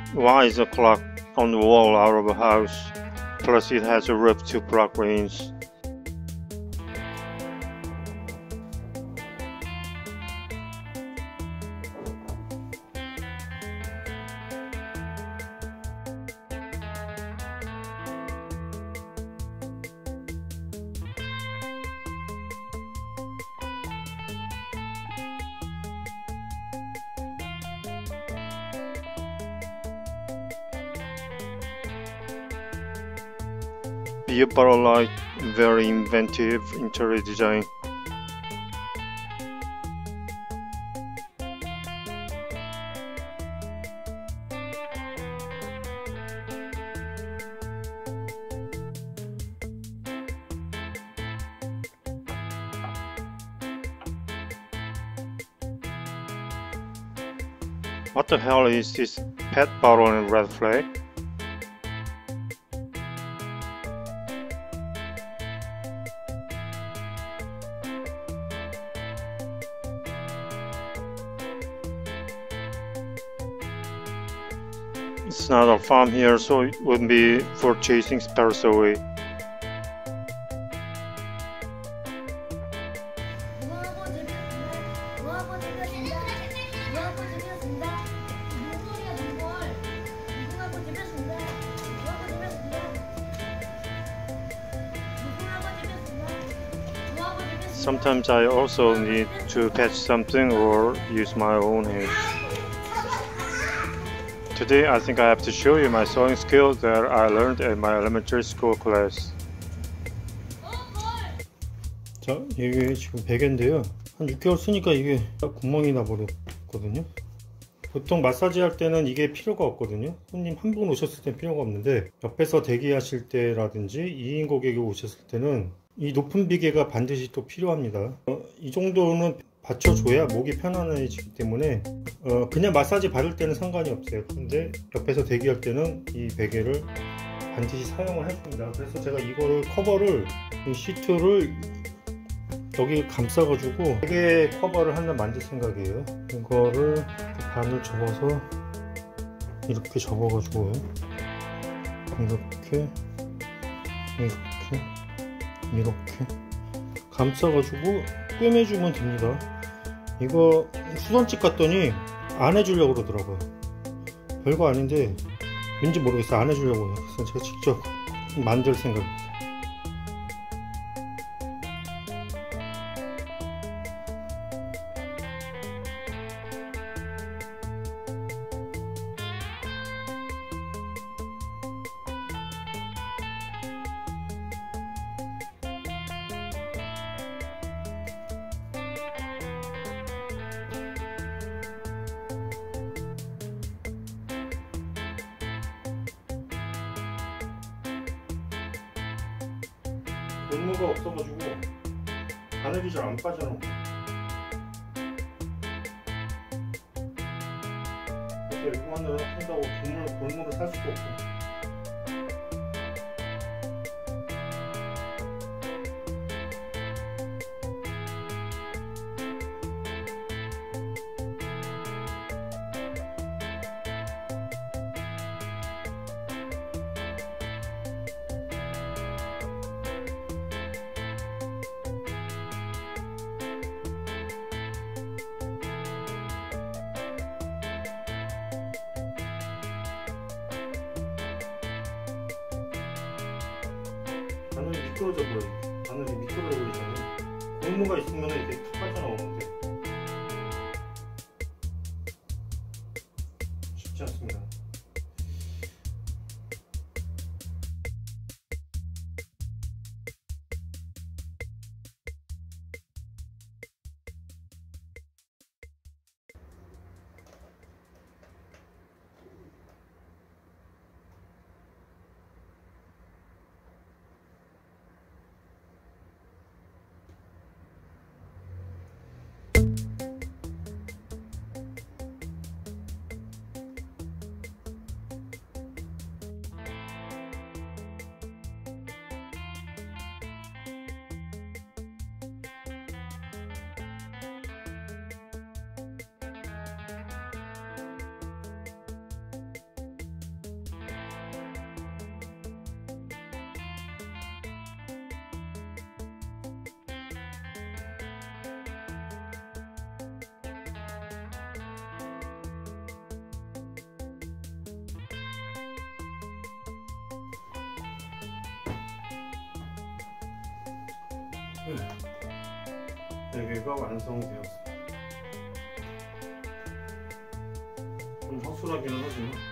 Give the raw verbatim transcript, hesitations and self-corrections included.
Why is a clock on the wall out of a house? Plus it has a roof to block rains. Be a bottle light, very inventive interior design. What the hell is this pet bottle and red flag? It's not a farm here, so it wouldn't be for chasing sparrows away. Sometimes I also need to patch something or use my own hands. Today I think I have to show you my sewing skills that I learned at my elementary school class. 자, 이게 지금 베개인데요. 한 육 개월 쓰니까 이게 구멍이 나버렸거든요. 보통 마사지 할 때는 이게 필요가 없거든요. 손님 한 분 오셨을 땐 필요가 없는데 옆에서 대기하실 때라든지 이 인 고객이 오셨을 때는 이 높은 비계가 반드시 또 필요합니다. 어, 이 정도는 받쳐줘야 목이 편안해지기 때문에 어, 그냥 마사지 받을 때는 상관이 없어요. 근데 옆에서 대기할 때는 이 베개를 반드시 사용을 해줍니다. 그래서 제가 이거를 커버를 이 시트를 여기 감싸가지고 베개 커버를 하나 만들 생각이에요. 이거를 반을 접어서 이렇게 접어가지고 이렇게 이렇게 이렇게 감싸가지고 꿰매주면 됩니다. 이거 수선집 갔더니 안 해주려고 그러더라고요. 별거 아닌데 왠지 모르겠어요. 안 해주려고 해요. 그래서 제가 직접 만들 생각입니다. 골무가 없어가지고 바늘이 잘 안 빠져나오고 그래서 이거만으로 한다고 골무, 골무를 살 수도 없고. 바늘이 미끄러져 버려요. 바늘이 미끄러져 버리잖아요. 골무가 있으면 이렇게 탁 빠져나오는데 쉽지 않습니다. 베개가 완성되었습니다. 좀 허술하기는 하지만